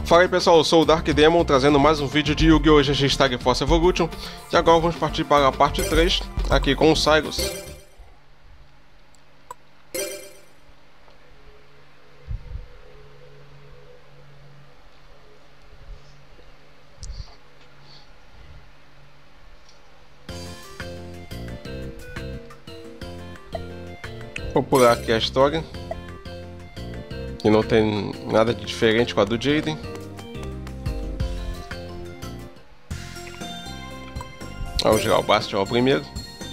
Fala aí pessoal, eu sou o Dark Demon, trazendo mais um vídeo de Yu-Gi-Oh! GX Tag Force Evolution. E agora vamos partir para a parte 3, aqui com o Cyrus. Vou pular aqui a história, que não tem nada de diferente com a do Jaden. Vamos girar o Bastion ao primeiro.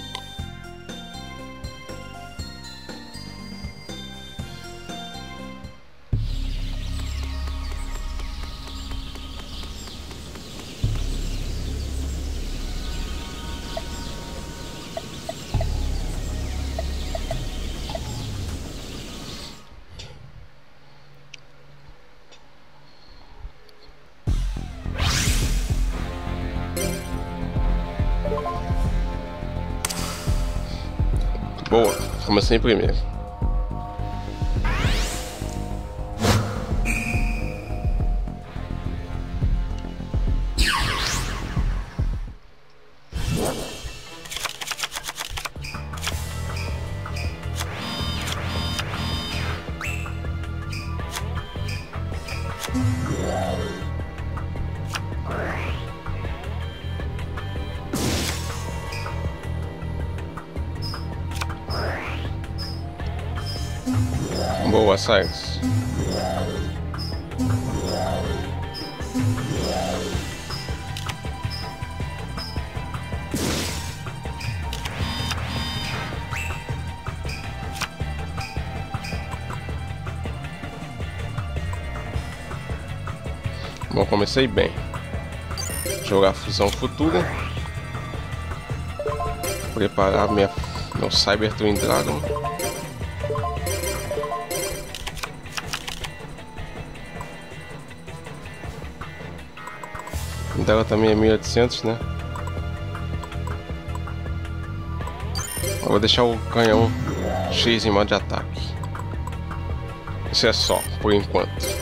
Boa, comecei em primeiro. Boa, Cyrus. Bom, comecei bem. Jogar fusão futura. Preparar meu Cyber Twin Dragon. Dela também é 1800, né? Eu vou deixar o canhão X em modo de ataque. Isso é só, por enquanto.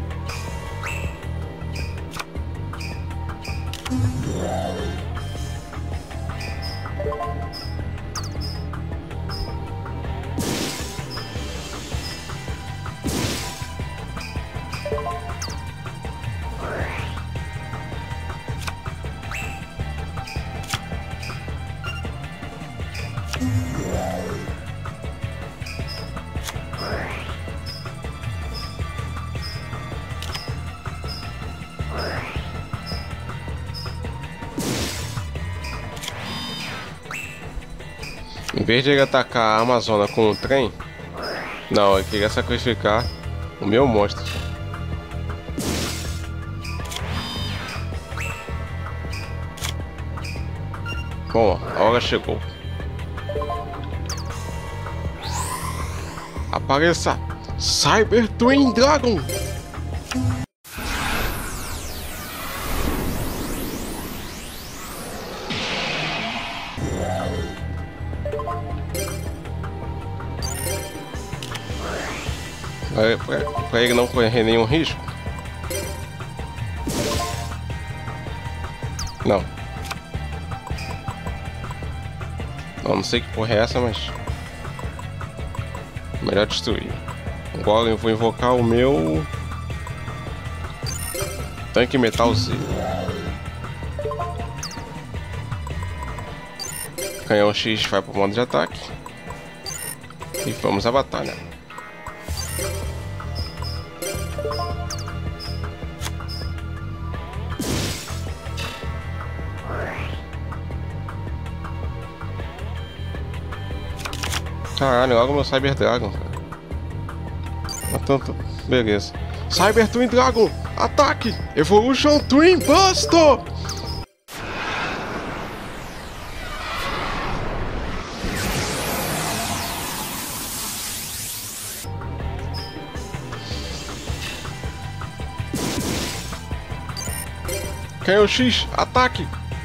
Em vez de ele atacar a Amazona com o trem, não, ele queria sacrificar o meu monstro. Bom, a hora chegou. Apareça Cyber Twin Dragon! Pra ele não correr nenhum risco. Não. Não sei que porra é essa, mas melhor destruir. Agora eu vou invocar o meu tanque metal Z. Canhão X vai para o modo de ataque. E vamos à batalha. Caralho, logo meu Cyber Dragon, cara. Tanto, beleza. Cyber Twin Dragon, ataque! Evolution Twin Buster! Canhão X, ataque!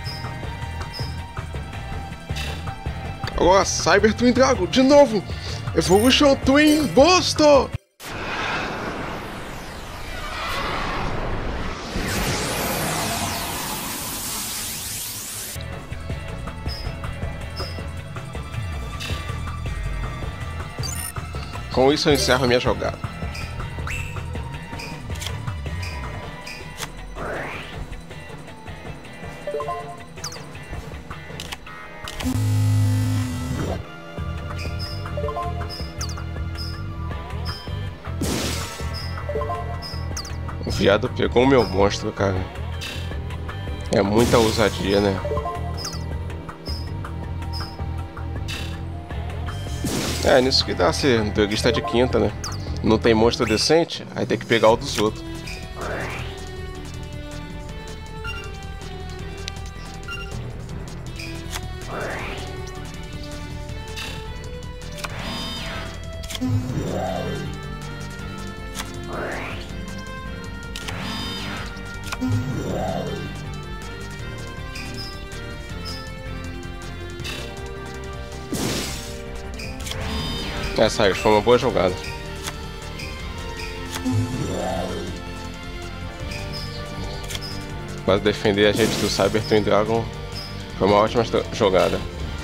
Agora Cyber Twin Dragon, de novo! Evolution Twin Buster! Com isso eu encerro a minha jogada. O viado pegou o meu monstro, cara. É muita ousadia, né? É, nisso que dá ser droguista de quinta, né? Não tem monstro decente, aí tem que pegar o dos outros. Essa aí foi uma boa jogada. Mas defender a gente do Cyber Twin Dragon foi uma ótima jogada.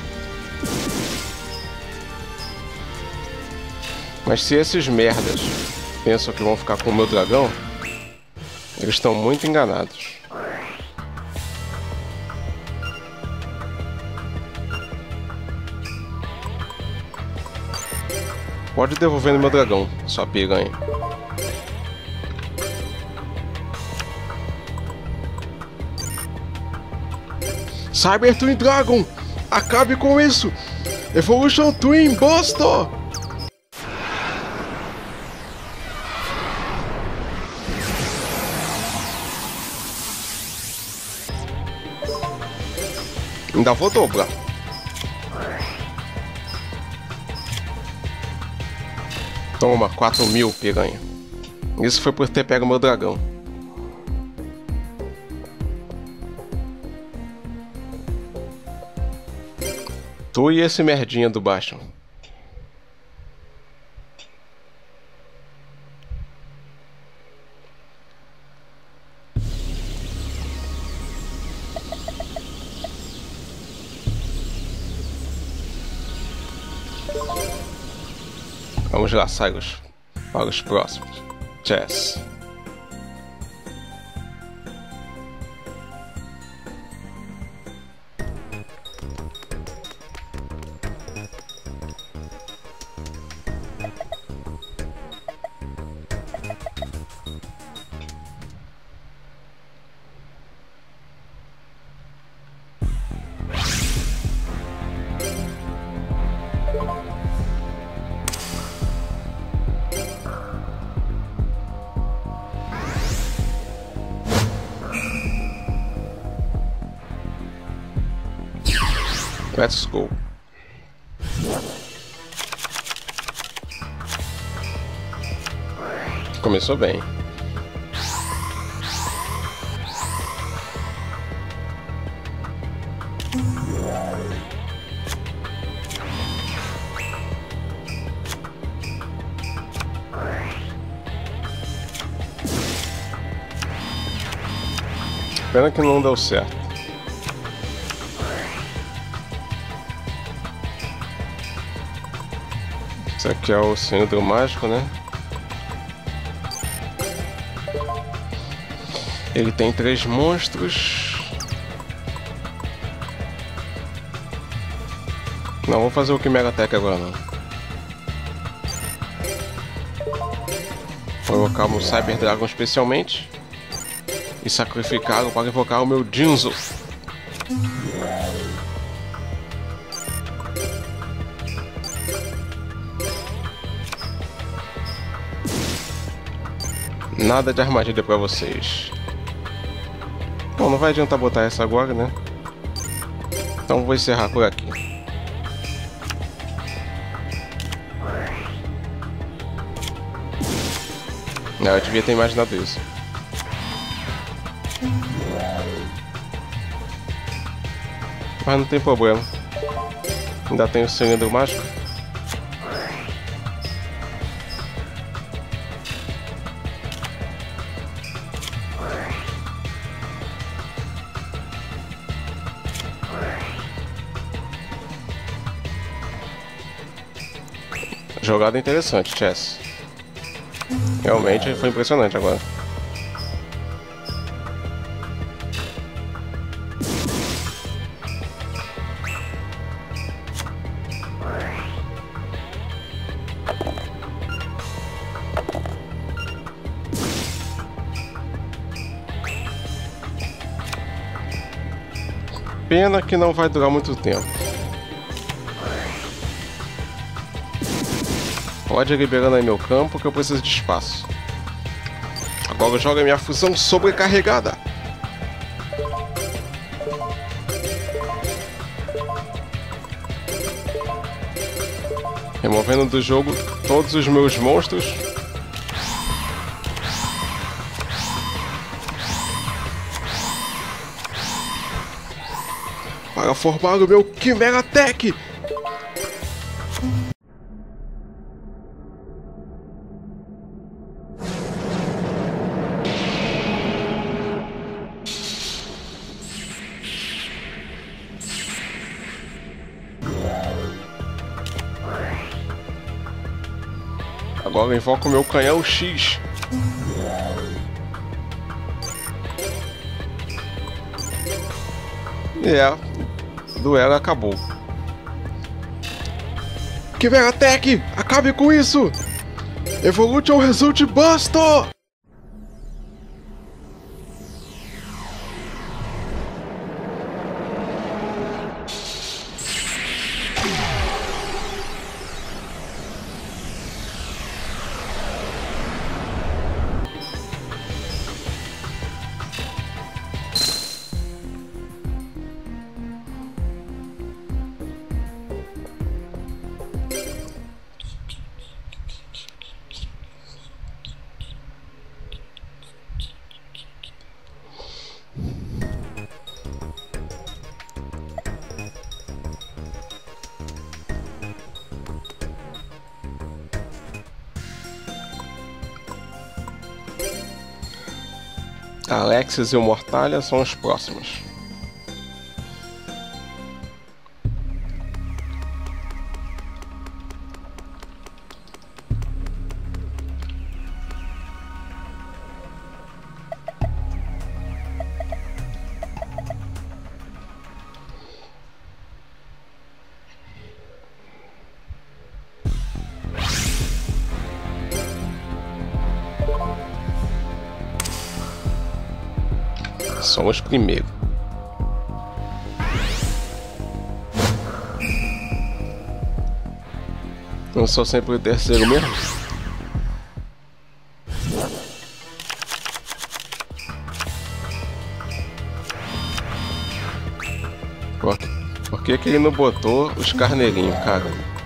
Mas se esses merdas pensam que vão ficar com o meu dragão, eles estão muito enganados. Pode devolver no meu dragão, sua piranha. Cyber Twin Dragon! Acabe com isso! Evolution Twin, bosta! Ainda vou dobrar. Toma, 4.000, piranha. Isso foi por ter pego meu dragão. Tu e esse merdinha do baixo. Vamos lá, Cyrus, para os próximos. Chess. Let's go. Começou bem. Pena que não deu certo. Esse aqui é o cilindro mágico, né? Ele tem 3 monstros. Não vou fazer o Chimera Attack agora não. Vou invocar o meu Cyber Dragon especialmente e sacrificá-lo para invocar o meu Jinzo. Nada de armadilha pra vocês. Bom, não vai adiantar botar essa agora, né? Então vou encerrar por aqui. Eu devia ter imaginado isso. Mas não tem problema. Ainda tem o cilindro mágico. Jogada interessante, Chess. Realmente foi impressionante agora. Pena que não vai durar muito tempo. Pode ir liberando aí meu campo que eu preciso de espaço. Agora joga minha fusão sobrecarregada. Removendo do jogo todos os meus monstros. Para formar o meu Chimera Tech. Agora invoco o meu canhão X. O duelo acabou. Chimera Tech, acabe com isso! Evolution Result Buster! Alexis e o Mortalha são os próximos. Somos primeiro. Não sou sempre o terceiro mesmo? Por que ele não botou os carneirinhos, cara?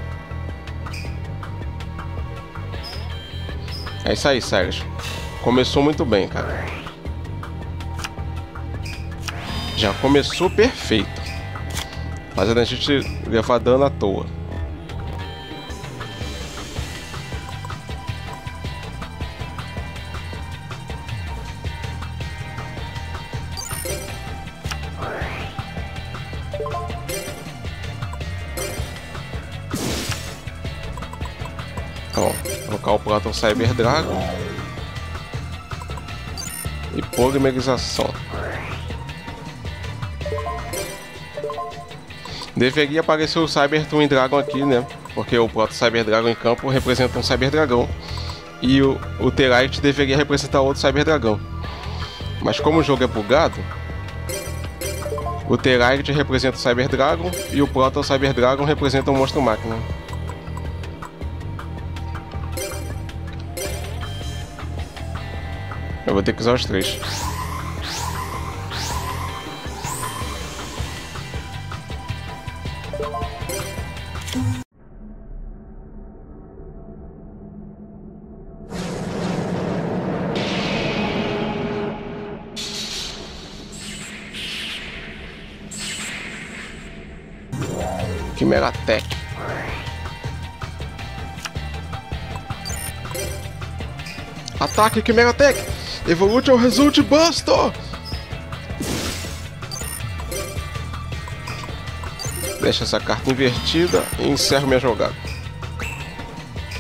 É isso aí, Cyrus. Começou muito bem, cara. Já começou perfeito, fazendo a gente levar dano à toa. Bom, colocar o Proton Cyber Dragon e polimerização. Deveria aparecer o Cyber Twin Dragon aqui, né? Porque o Proto Cyber Dragon em campo representa um Cyber Dragão. E o Terite deveria representar outro Cyber Dragão. Mas como o jogo é bugado, o Terite representa o Cyber Dragon e o Proto Cyber Dragon representa o Monstro Máquina. Eu vou ter que usar os três. Chimera Tech. Ataque Chimera Tech! Evolution Result Buster! Deixa essa carta invertida e encerro minha jogada.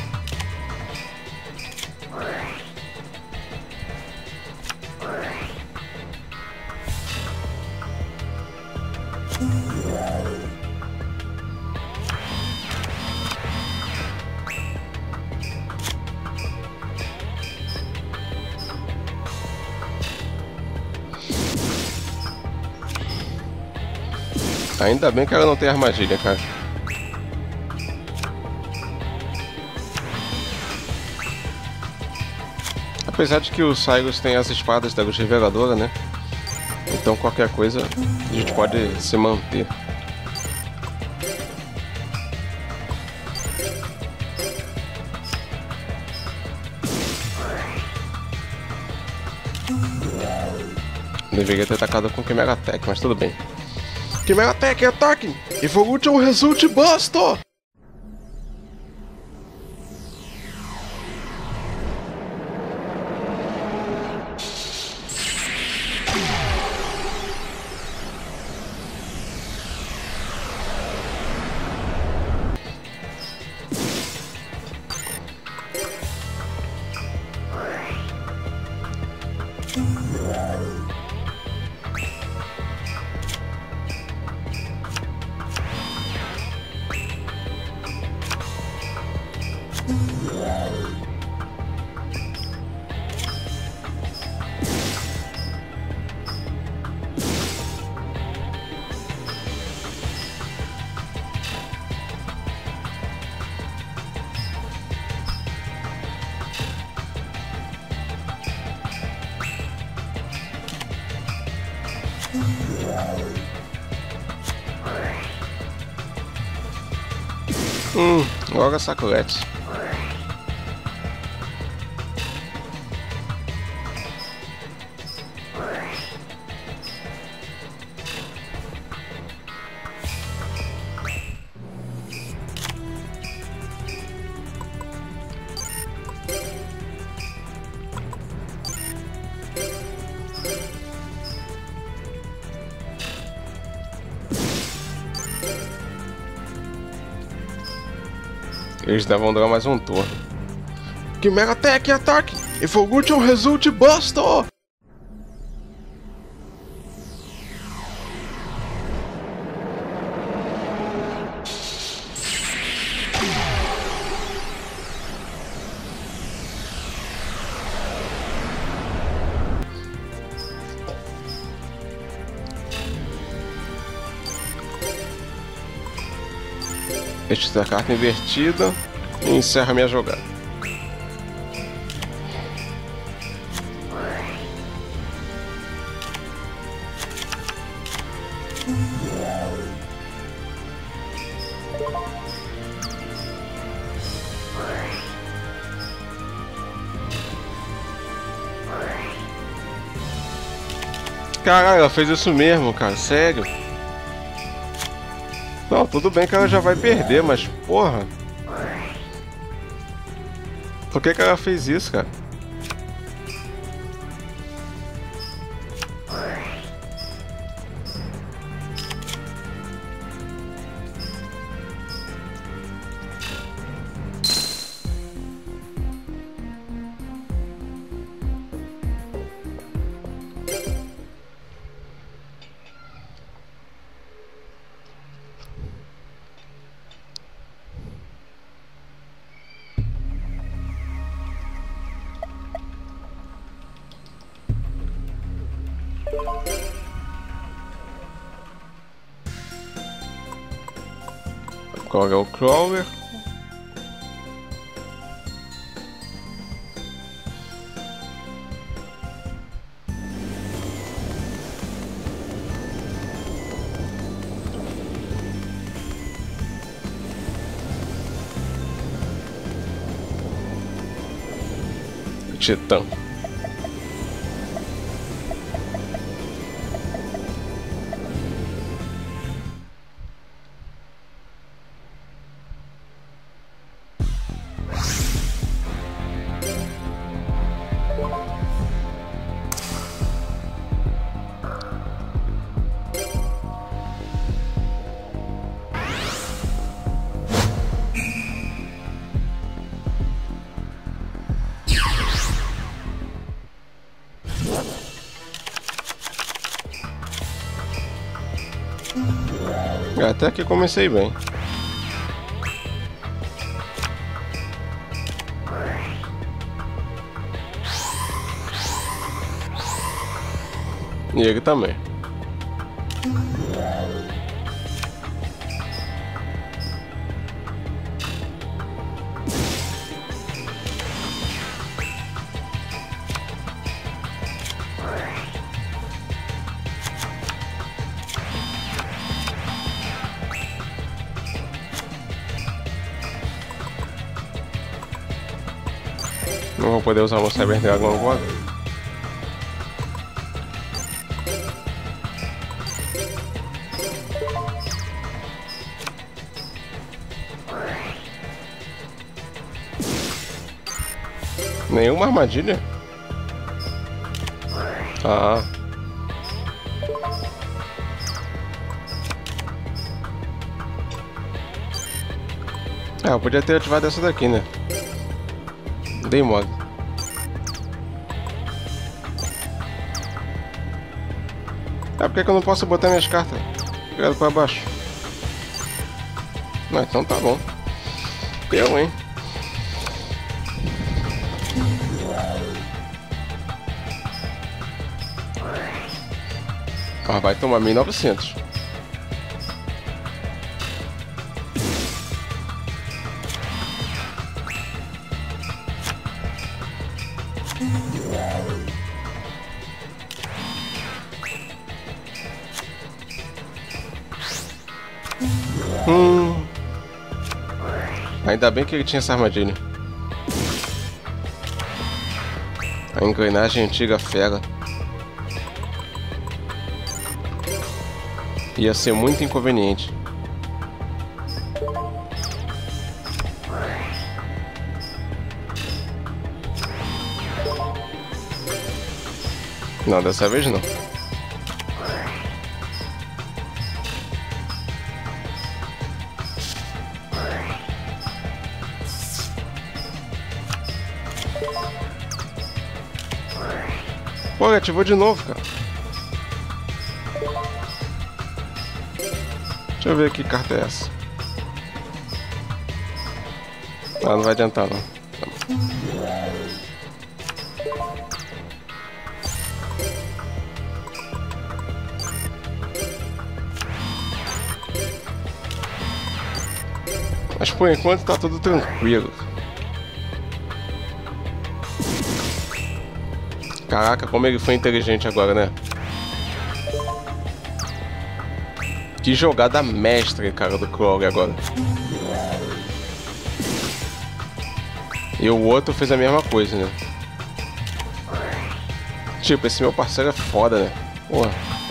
Ainda bem que ela não tem armadilha, cara. Apesar de que o Cyrus tem as espadas da luz reveladora, né? Então qualquer coisa a gente pode se manter. Deveria ter atacado com Chimera Attack, mas tudo bem. Chimera Attack, ataque! Evolution Result Busto! Logo a sacolete. Eles devam durar mais um turno. Chimera Attack, ataque! Evolution Result Busto! Deixa a carta invertida e encerra minha jogada. Caralho, ela fez isso mesmo, cara, sério. Não, tudo bem que ela já vai perder, mas porra. Por que ela fez isso, cara? Qual é o Crawler? Titã. Até que comecei bem. E ele também. Não vou poder usar o meu Cyber Dragon agora. Nenhuma armadilha? Ah. Eu podia ter ativado essa daqui, né? Dei mole. Por que eu não posso botar minhas cartas virado pra baixo? Não, então tá bom. Eu, hein? Ah, vai tomar 1900. Ainda bem que ele tinha essa armadilha. A engrenagem antiga fera. Ia ser muito inconveniente. Não, dessa vez não. Pô, ativou de novo, cara. Deixa eu ver que carta é essa. Ah, não vai adiantar não. Mas por enquanto tá tudo tranquilo. Caraca, como ele foi inteligente agora, né? Que jogada mestre, cara, do Crowley agora. E o outro fez a mesma coisa, né? Tipo, esse meu parceiro é foda, né? Porra.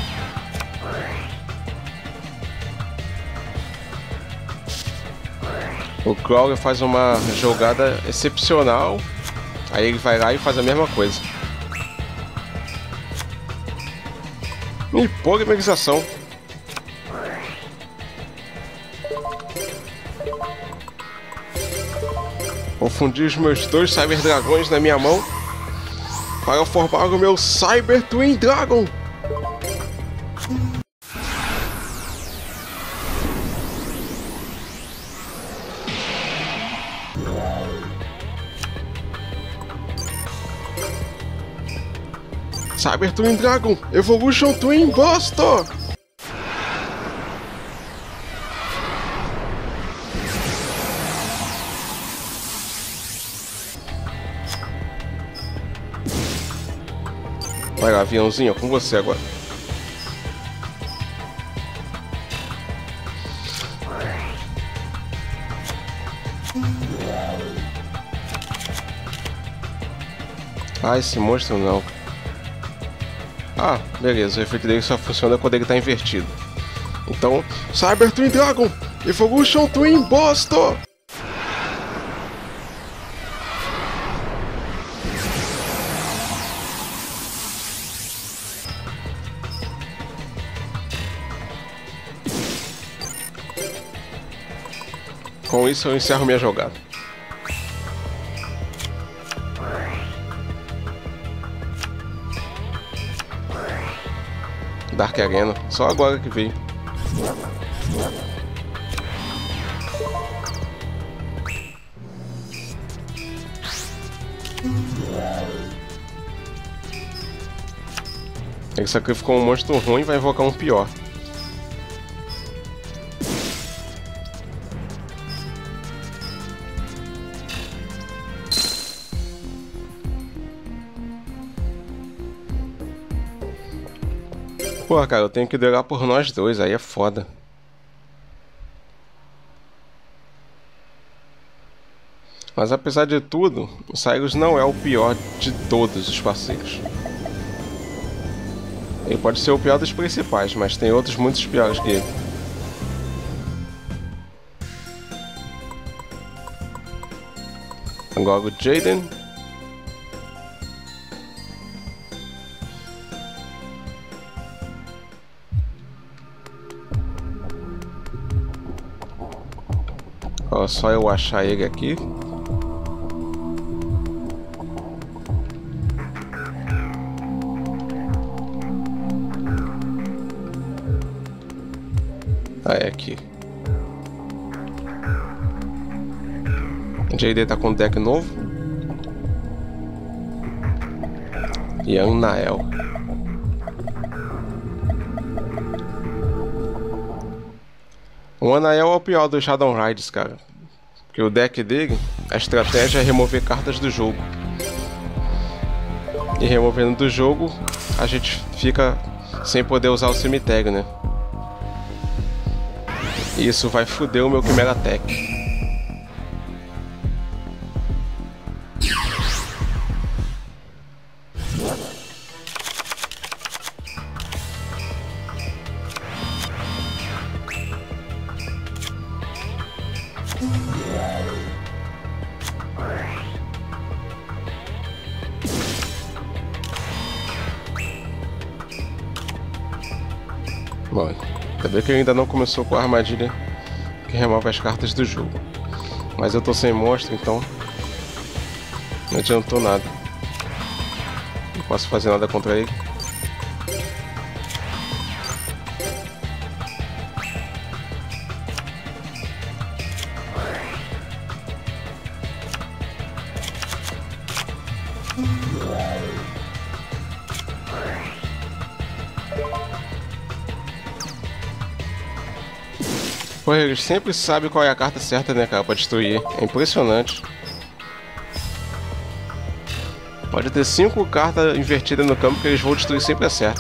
O Crowley faz uma jogada excepcional. Aí ele vai lá e faz a mesma coisa. E polimerização. Vou fundir os meus dois Cyber Dragões na minha mão para formar o meu Cyber Twin Dragon. Cyber Twin Dragon Evolution Twin Buster! Vai lá, aviãozinho, com você agora. Ah, esse monstro não. Ah, beleza, o efeito dele só funciona quando ele está invertido. Então, Cyber Twin Dragon Evolution Twin Buster! Com isso eu encerro minha jogada. Dark Arena, só agora que veio. Ele sacrificou um monstro ruim e vai invocar um pior. Pô, cara, eu tenho que duelar por nós dois, aí é foda. Mas apesar de tudo, o Cyrus não é o pior de todos os parceiros. Ele pode ser o pior dos principais, mas tem outros muito piores que ele. Agora o Jaden. Ó, só eu achar ele aqui. Ah, é aqui. O JD tá com um deck novo. E Anael. O Anael é o pior dos Shadow Rides, cara. Porque o deck dele, a estratégia é remover cartas do jogo. E removendo do jogo, a gente fica sem poder usar o cemitério, né? E isso vai foder o meu Chimera Tech. Bom, ainda bem que ele ainda não começou com a armadilha que remove as cartas do jogo. Mas eu tô sem monstro, então não adiantou nada. Não posso fazer nada contra ele. Pô, eles sempre sabem qual é a carta certa, né, cara, pra destruir. É impressionante. Pode ter 5 cartas invertidas no campo que eles vão destruir sempre a certa.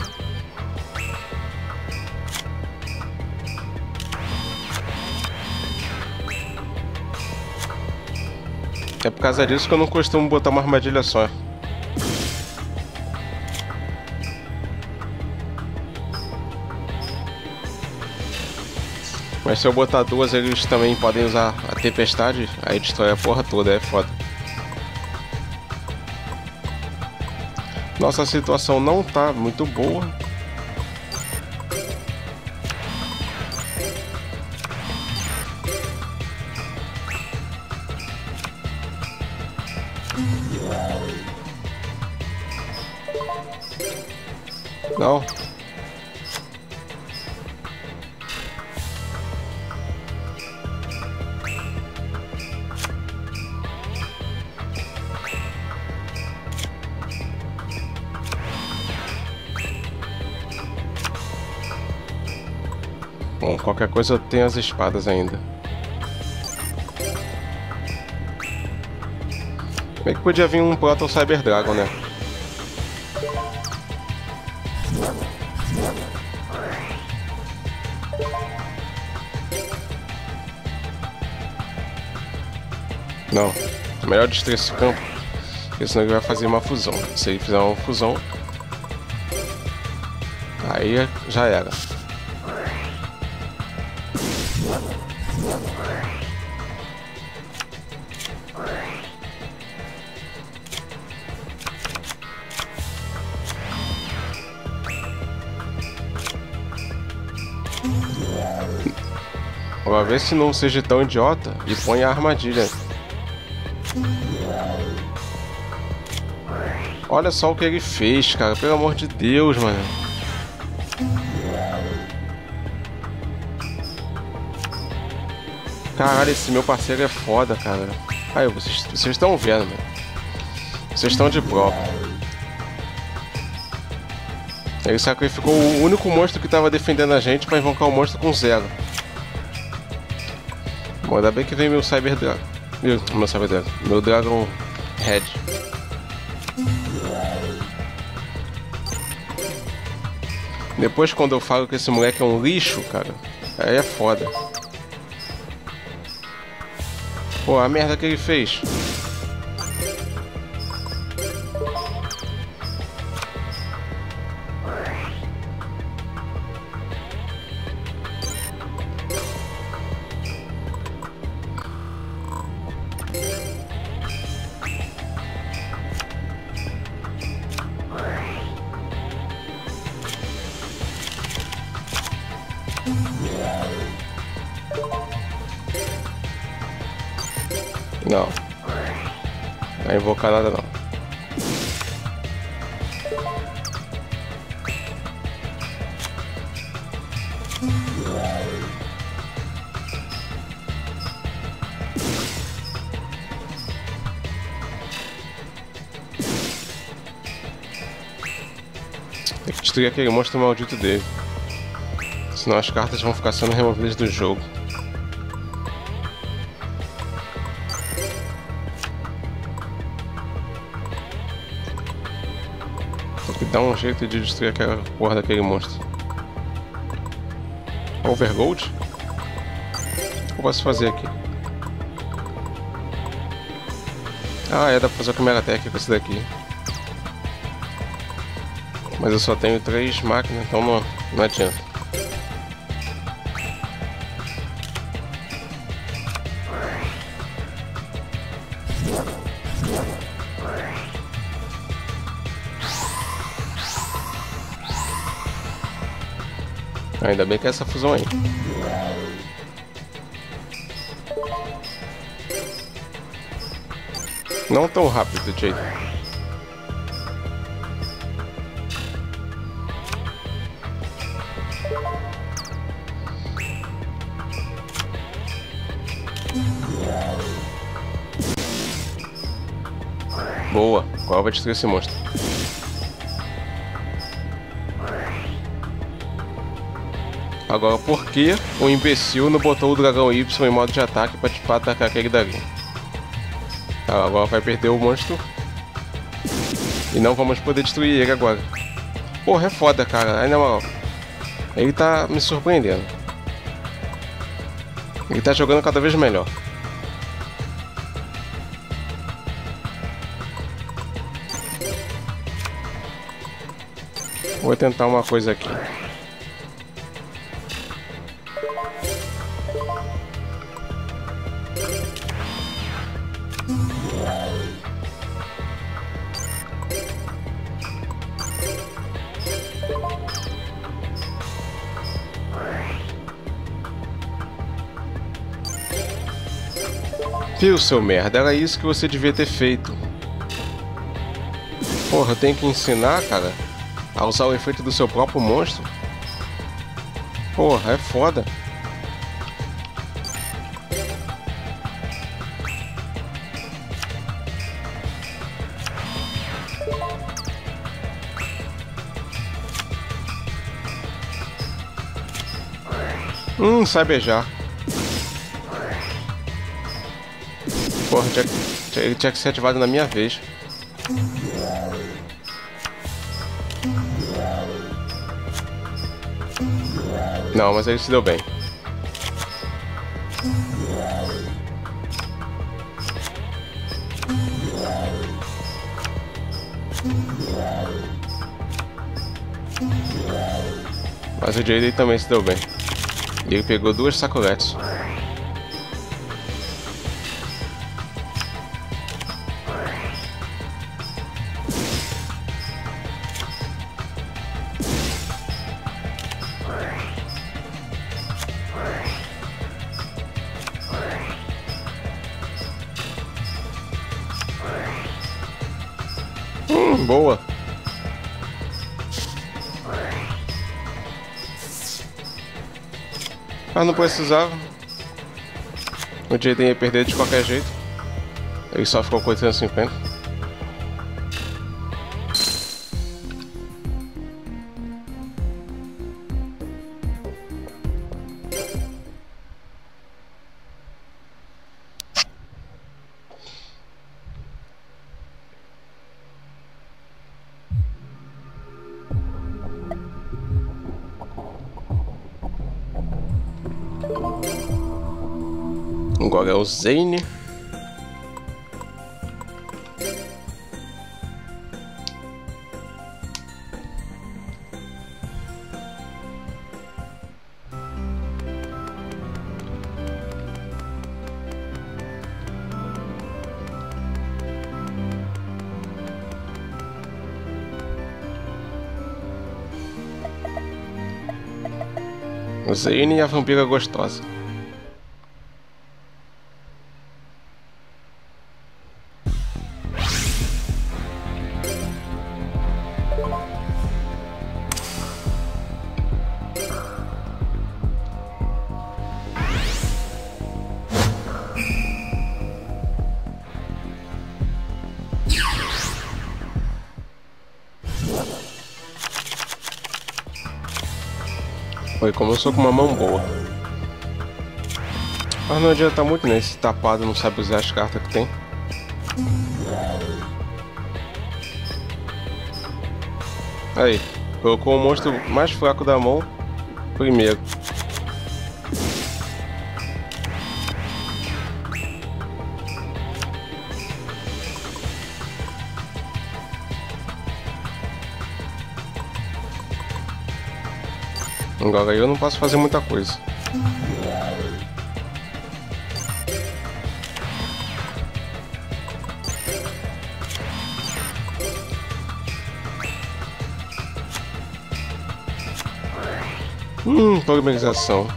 É por causa disso que eu não costumo botar uma armadilha só. Mas se eu botar duas, eles também podem usar a tempestade, aí destrói a porra toda, é foda. Nossa situação não tá muito boa. Não. Bom, qualquer coisa eu tenho as espadas ainda. Como é que podia vir um Proto Cyber Dragon, né? Não, é melhor destruir esse campo, porque senão ele vai fazer uma fusão. Se ele fizer uma fusão, aí já era. Pra ver se não seja tão idiota e põe a armadilha. Olha só o que ele fez, cara. Pelo amor de Deus, mano. Caralho, esse meu parceiro é foda, cara. Aí, vocês estão vendo, mano. Vocês estão de prova. Ele sacrificou o único monstro que tava defendendo a gente pra invocar o monstro com 0. Bom, ainda bem que vem meu Cyber Dragon. Meu Cyber Dragon. Meu Dragon Red. Depois, quando eu falo que esse moleque é um lixo, cara, aí é foda. Pô, a merda que ele fez. Não. Não vai invocar nada não. Tem que destruir aquele monstro maldito dele. Senão as cartas vão ficar sendo removidas do jogo. Tem que dar um jeito de destruir aquela porra daquele monstro. Overgold? O que eu posso fazer aqui? Ah, dá pra fazer o Chimera Tech com esse daqui. Mas eu só tenho 3 máquinas, então não adianta. Ainda bem que é essa fusão aí. Não tão rápido, Jade. Boa. Qual vai destruir esse monstro? Agora, por que o imbecil não botou o dragão Y em modo de ataque pra atacar aquele dali? Ah, agora vai perder o monstro. E não vamos poder destruir ele agora. Porra, é foda, cara. Aí, na moral, ele tá me surpreendendo. Ele tá jogando cada vez melhor. Vou tentar uma coisa aqui. Viu, seu merda? Era isso que você devia ter feito. Porra, eu tenho que ensinar, cara, a usar o efeito do seu próprio monstro. Porra, é foda. Sai beijar. Porra, ele tinha que ser ativado na minha vez. Não, mas ele se deu bem. Mas o Jade também se deu bem. E ele pegou 2 sacoletes. Boa. Mas não precisava. O Jaden ia perder de qualquer jeito. Ele só ficou com 850. Agora é o Zane. Zane e a vampira gostosa. Foi como eu sou com uma mão boa. Mas não adianta muito, né? Esse tapado não sabe usar as cartas que tem. Aí, colocou o monstro mais fraco da mão primeiro. Agora eu não posso fazer muita coisa. Polymerização.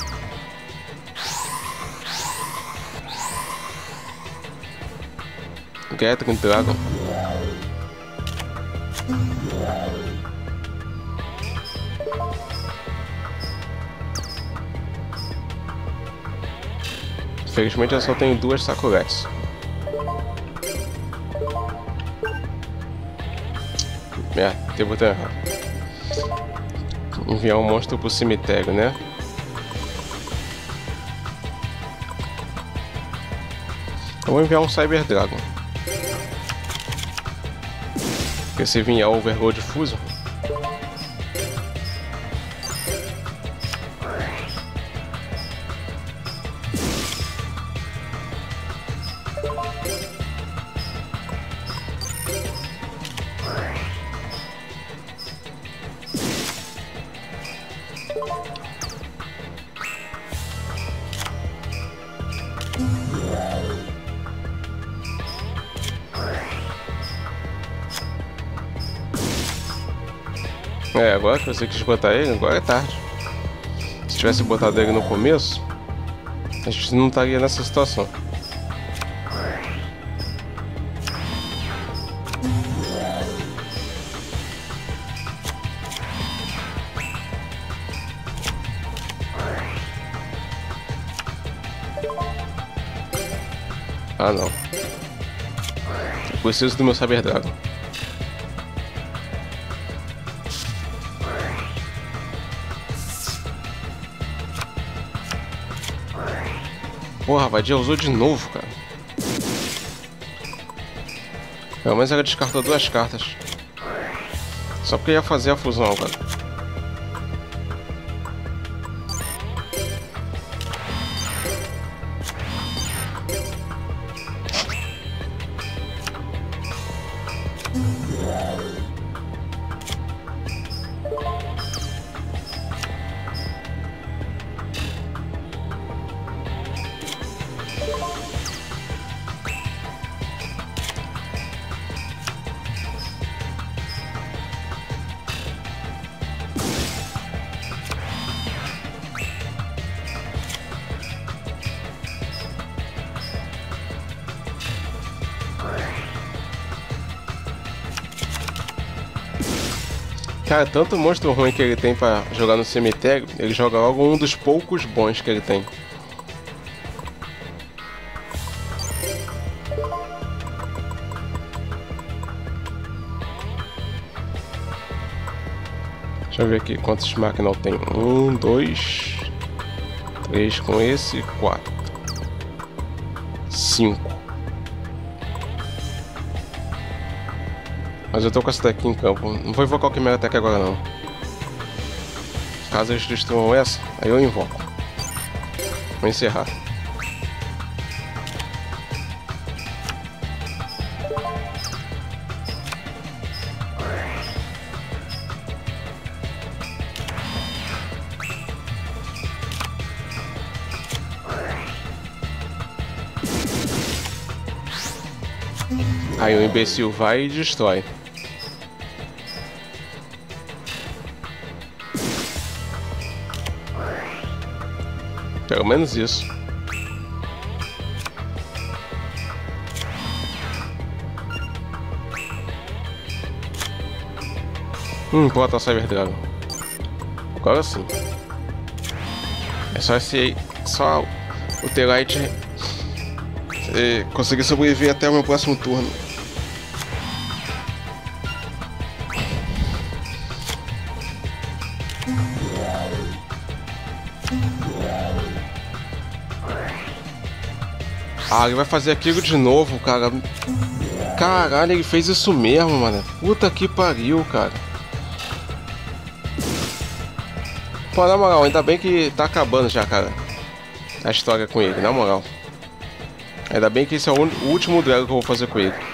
Gathering Dragon. Infelizmente eu só tenho 2 Sakuretsu. Tem botão errado. Enviar um monstro pro cemitério, né? Eu vou enviar um Cyber Dragon. Porque se vier Overload Fusion. Agora que você quis botar ele, agora é tarde. Se tivesse botado ele no começo, a gente não estaria nessa situação. Ah, não. Eu preciso do meu Cyber Dragon. Porra, a vadia usou de novo, cara. Pelo menos ela descartou 2 cartas. Só porque ia fazer a fusão agora. Cara, tanto monstro ruim que ele tem pra jogar no cemitério, ele joga logo um dos poucos bons que ele tem. Deixa eu ver aqui quantos máquinas tem. 1, 2, 3 com esse, 4, 5. Mas eu tô com essa daqui em campo. Não vou invocar o Chimera Attack agora não. Caso eles destruam essa, aí eu invoco. Vou encerrar. Aí o imbecil vai e destrói. Pelo menos isso. Bota o Cyber Dragon. Agora sim. É só o T-Light conseguir sobreviver até o meu próximo turno. Ah, ele vai fazer aquilo de novo, cara. Caralho, ele fez isso mesmo, mano. Puta que pariu, cara. Pô, na moral, ainda bem que tá acabando já, cara, a história com ele, na moral. Ainda bem que esse é o último Dragon que eu vou fazer com ele.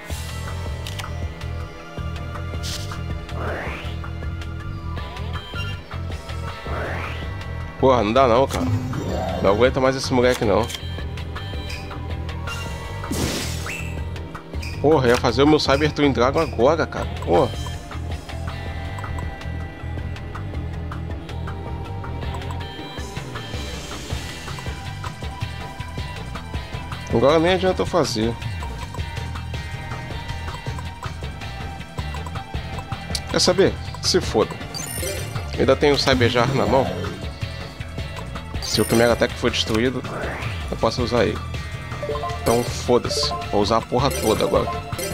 Porra, não dá não, cara. Não aguenta mais esse moleque não. Porra, eu ia fazer o meu Cyber Twin Dragon agora, cara. Porra. Agora nem adianta eu fazer. Quer saber? Se foda. Eu ainda tenho o Cyber Jar na mão. Se o Chimera Attack for destruído, eu posso usar ele. Então foda-se. Vou usar a porra toda agora.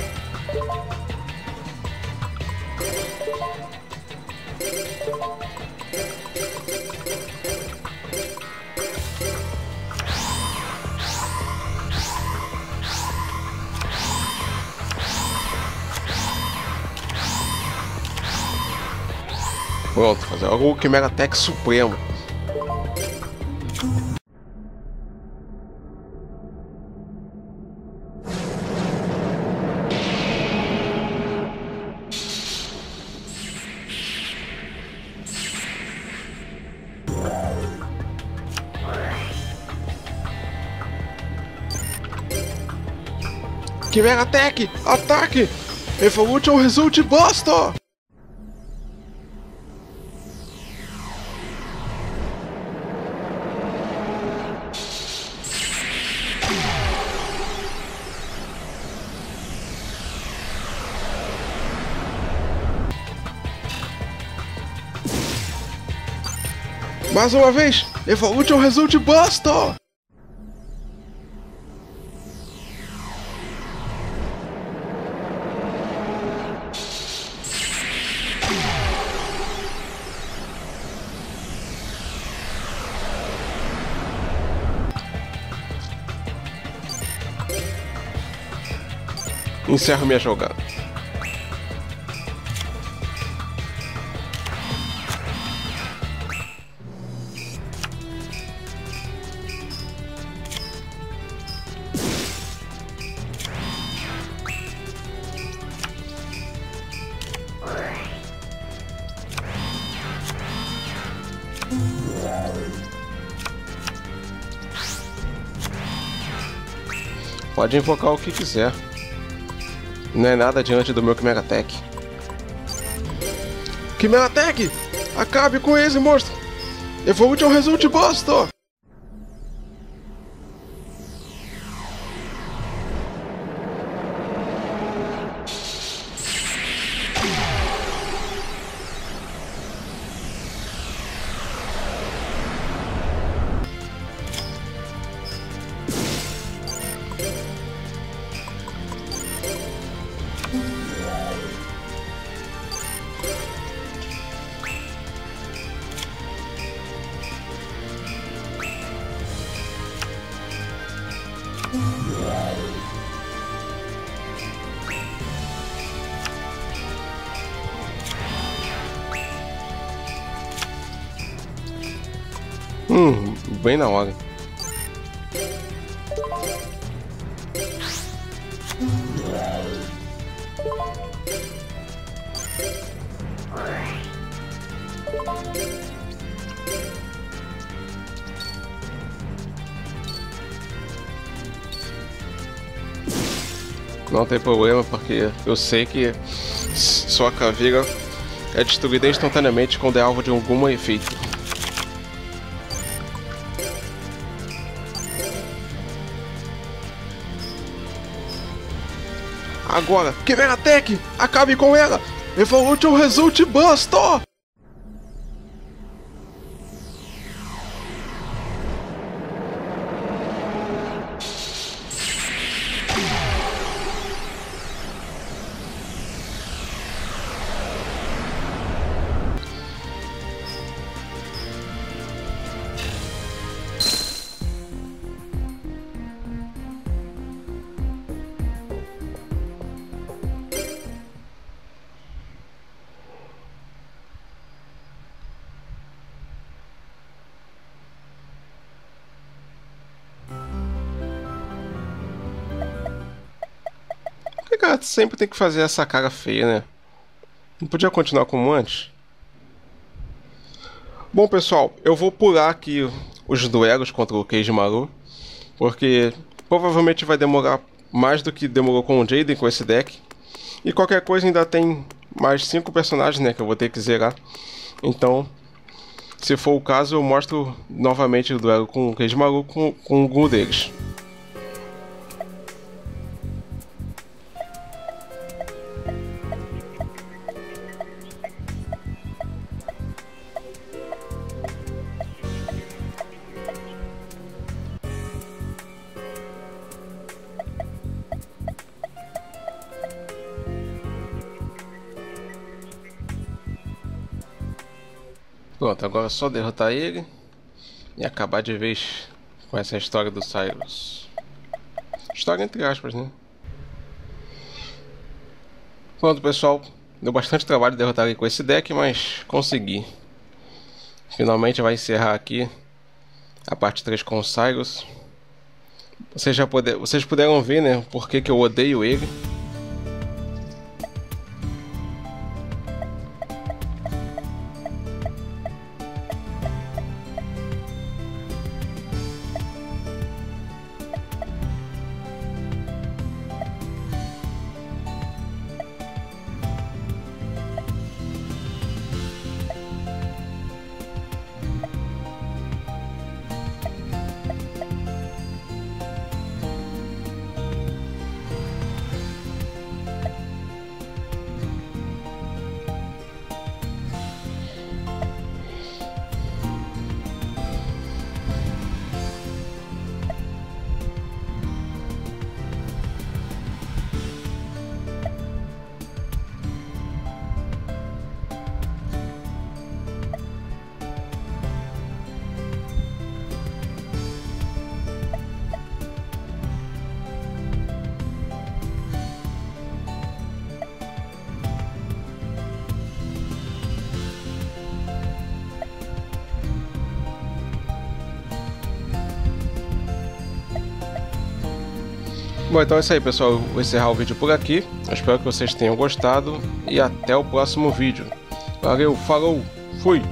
Pronto, fazer algo o Chimera Attack Supremo. Chimera Attack! Ataque! Evolution Result Buster! Mais uma vez! Evolution Result Buster! Encerro minha jogada. Pode invocar o que quiser. Não é nada diante do meu Chimera Attack. Chimera Attack! Acabe com esse monstro! Evolution Result Buster! Bem na hora. Não tem problema, porque eu sei que sua caveira é destruída instantaneamente quando é alvo de algum efeito. Agora, Chimera Tech! Acabe com ela! Evolution Result Buster! Por que ela sempre tem que fazer essa cara feia, né? Não podia continuar como antes? Bom, pessoal, eu vou pular aqui os duelos contra o Keijimaru, porque provavelmente vai demorar mais do que demorou com o Jaden com esse deck. E qualquer coisa ainda tem mais 5 personagens, né, que eu vou ter que zerar. Então, se for o caso, eu mostro novamente o duelo com o Keijimaru com algum deles. Pronto, agora é só derrotar ele e acabar de vez com essa história do Cyrus. História entre aspas, né? Pronto, pessoal. Deu bastante trabalho derrotar ele com esse deck, mas consegui. Finalmente vai encerrar aqui a parte 3 com o Cyrus. Vocês puderam ver, né, por que eu odeio ele. Bom, então é isso aí, pessoal. Eu vou encerrar o vídeo por aqui. Eu espero que vocês tenham gostado e até o próximo vídeo. Valeu, falou, fui!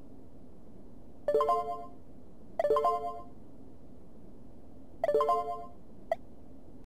You